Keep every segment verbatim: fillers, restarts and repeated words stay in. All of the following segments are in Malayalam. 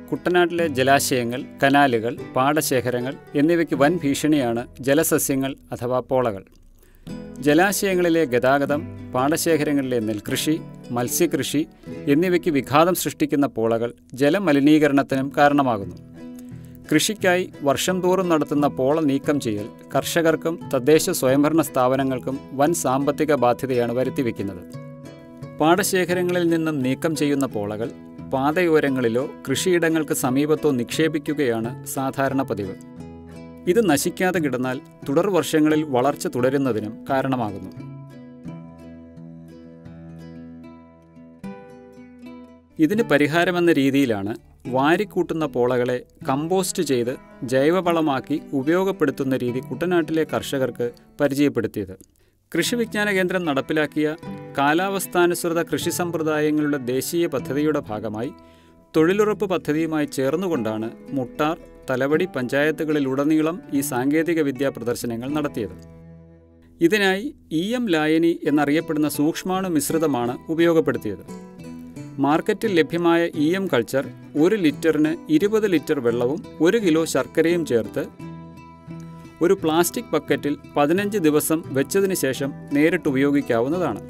കുട്ടനാട്ടിലെ ജലാശയങ്ങൾ, കനാലുകൾ, പാടശേഖരങ്ങൾ എന്നിവയ്ക്ക് വൻ ഭീഷണിയാണ് ജലസസ്യങ്ങൾ അഥവാ പോളകൾ. ജലാശയങ്ങളിലെ ഗതാഗതം, പാടശേഖരങ്ങളിലെ നെൽകൃഷി, മത്സ്യകൃഷി എന്നിവയ്ക്ക് വിഘാതം സൃഷ്ടിക്കുന്ന പോളകൾ ജലമലിനീകരണത്തിനും കാരണമാകുന്നു. കൃഷിക്കായി വർഷം തോറും നടത്തുന്ന പോള നീക്കം ചെയ്യൽ കർഷകർക്കും തദ്ദേശ സ്വയംഭരണ സ്ഥാപനങ്ങൾക്കും വൻ സാമ്പത്തിക ബാധ്യതയാണ് വരുത്തിവെക്കുന്നത്. പാടശേഖരങ്ങളിൽ നിന്നും നീക്കം ചെയ്യുന്ന പോളകൾ പാതയോരങ്ങളിലോ കൃഷിയിടങ്ങൾക്ക് സമീപത്തോ നിക്ഷേപിക്കുകയാണ് സാധാരണ പതിവ്. ഇത് നശിക്കാതെ കിടന്നാൽ തുടർ വർഷങ്ങളിൽ വളർച്ച തുടരുന്നതിനും കാരണമാകുന്നു. ഇതിന് പരിഹാരമെന്ന രീതിയിലാണ് വാരിക്കൂട്ടുന്ന പോളകളെ കമ്പോസ്റ്റ് ചെയ്ത് ജൈവവളമാക്കി ഉപയോഗപ്പെടുത്തുന്ന രീതി കുട്ടനാട്ടിലെ കർഷകർക്ക് പരിചയപ്പെടുത്തിയത്. കൃഷി വിജ്ഞാന കേന്ദ്രം നടപ്പിലാക്കിയ കാലാവസ്ഥാനുസൃത കൃഷി സമ്പ്രദായങ്ങളുടെ ദേശീയ പദ്ധതിയുടെ ഭാഗമായി തൊഴിലുറപ്പ് പദ്ധതിയുമായി ചേർന്നുകൊണ്ടാണ് മുട്ടാർ, തലവടി പഞ്ചായത്തുകളിലുടനീളം ഈ സാങ്കേതിക വിദ്യാ പ്രദർശനങ്ങൾ നടത്തിയത്. ഇതിനായി ഇ എം ലായനി എന്നറിയപ്പെടുന്ന സൂക്ഷ്മാണു മിശ്രിതമാണ് ഉപയോഗപ്പെടുത്തിയത്. മാർക്കറ്റിൽ ലഭ്യമായ ഇ എം കൾച്ചർ ഒരു ലിറ്ററിന് ഇരുപത് ലിറ്റർ വെള്ളവും ഒരു കിലോ ശർക്കരയും ചേർത്ത് ഒരു പ്ലാസ്റ്റിക് ബക്കറ്റിൽ പതിനഞ്ച് ദിവസം വെച്ചതിന് ശേഷം നേരിട്ട് ഉപയോഗിക്കാവുന്നതാണ്.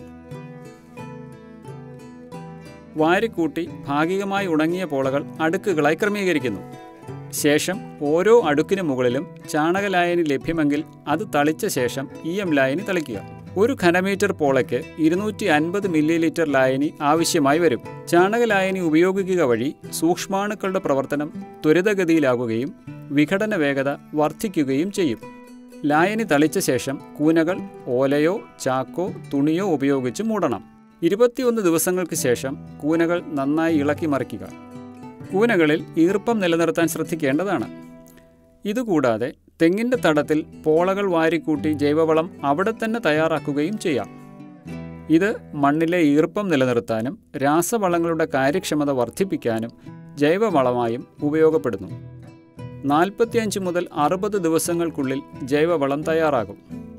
വാരിക്കൂട്ടി ഭാഗികമായി ഉണങ്ങിയ പോളകൾ അടുക്കുകളായി ക്രമീകരിക്കുന്നു. ശേഷം ഓരോ അടുക്കിനു മുകളിലും ചാണകലായനി ലഭ്യമെങ്കിൽ അത് തളിച്ച ശേഷം ഇ എം ലായനി തളിക്കുക. ഒരു ഘനമീറ്റർ പോളയ്ക്ക് ഇരുന്നൂറ്റി അൻപത് മില്ലി ലിറ്റർ ലായനി ആവശ്യമായി വരും. ചാണകലായനി ഉപയോഗിക്കുക വഴി സൂക്ഷ്മാണുക്കളുടെ പ്രവർത്തനം ത്വരിതഗതിയിലാകുകയും വിഘടന വേഗത വർദ്ധിക്കുകയും ചെയ്യും. ലായനി തളിച്ച ശേഷം കൂനകൾ ഓലയോ ചാക്കോ തുണിയോ ഉപയോഗിച്ച് മൂടണം. ഇരുപത്തിയൊന്ന് ദിവസങ്ങൾക്ക് ശേഷം കൂനകൾ നന്നായി ഇളക്കി മറിക്കുക. കൂനകളിൽ ഈർപ്പം നിലനിർത്താൻ ശ്രദ്ധിക്കേണ്ടതാണ്. ഇതുകൂടാതെ തെങ്ങിൻ്റെ തടത്തിൽ പോളകൾ വാരിക്കൂട്ടി ജൈവവളം അവിടെ തന്നെ തയ്യാറാക്കുകയും ചെയ്യാം. ഇത് മണ്ണിലെ ഈർപ്പം നിലനിർത്താനും രാസവളങ്ങളുടെ കാര്യക്ഷമത വർദ്ധിപ്പിക്കാനും ജൈവവളമായും ഉപയോഗപ്പെടുന്നു. നാൽപ്പത്തിയഞ്ച് മുതൽ അറുപത് ദിവസങ്ങൾക്കുള്ളിൽ ജൈവവളം തയ്യാറാകും.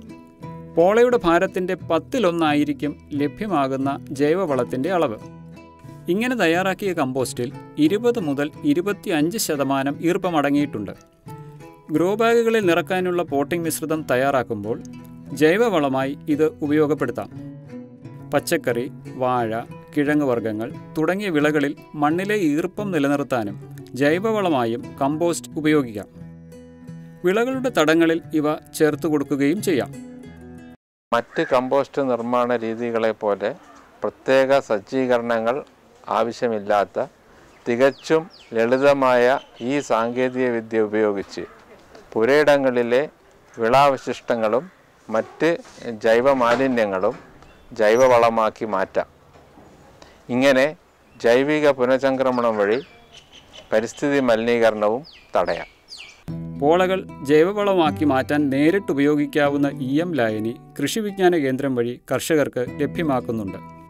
പോളയുടെ ഭാരത്തിൻ്റെ പത്തിലൊന്നായിരിക്കും ലഭ്യമാകുന്ന ജൈവവളത്തിൻ്റെ അളവ്. ഇങ്ങനെ തയ്യാറാക്കിയ കമ്പോസ്റ്റിൽ ഇരുപത് മുതൽ ഇരുപത്തി അഞ്ച് ശതമാനം ഈർപ്പം അടങ്ങിയിട്ടുണ്ട്. ഗ്രോ ബാഗുകളിൽ നിറക്കാനുള്ള പോട്ടിംഗ് മിശ്രിതം തയ്യാറാക്കുമ്പോൾ ജൈവവളമായി ഇത് ഉപയോഗപ്പെടുത്താം. പച്ചക്കറി, വാഴ, കിഴങ്ങുവർഗ്ഗങ്ങൾ തുടങ്ങിയ വിളകളിൽ മണ്ണിലെ ഈർപ്പം നിലനിർത്താനും ജൈവവളമായും കമ്പോസ്റ്റ് ഉപയോഗിക്കാം. വിളകളുടെ തടങ്ങളിൽ ഇവ ചേർത്ത് കൊടുക്കുകയും ചെയ്യാം. മറ്റ് കമ്പോസ്റ്റ് നിർമ്മാണ രീതികളെ പോലെ പ്രത്യേക സജ്ജീകരണങ്ങൾ ആവശ്യമില്ലാത്ത തികച്ചും ലളിതമായ ഈ സാങ്കേതിക വിദ്യ ഉപയോഗിച്ച് പുരയിടങ്ങളിലെ വിളാവശിഷ്ടങ്ങളും മറ്റ് ജൈവമാലിന്യങ്ങളും ജൈവവളമാക്കി മാറ്റാം. ഇങ്ങനെ ജൈവിക പുനഃചംക്രമണം വഴി പരിസ്ഥിതി മലിനീകരണവും തടയാം. പോളകൾ ജൈവവളമാക്കി മാറ്റാൻ നേരിട്ട് ഉപയോഗിക്കാവുന്ന ഇ എം ലായനി കൃഷി വിജ്ഞാന കേന്ദ്രം വഴി കർഷകർക്ക് ലഭ്യമാക്കുന്നുണ്ട്.